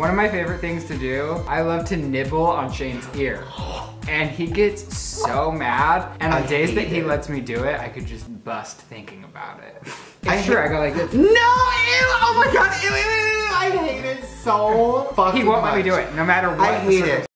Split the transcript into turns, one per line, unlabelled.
One of my favorite things to do, I love to nibble on Shane's ear. And he gets so mad. And on days that he lets me do it, I could just bust thinking about it. It's true, I go like this.
No, ew, oh my God, ew, ew, ew, I hate it so fucking much.
He won't let me do it, no matter what.
I hate it.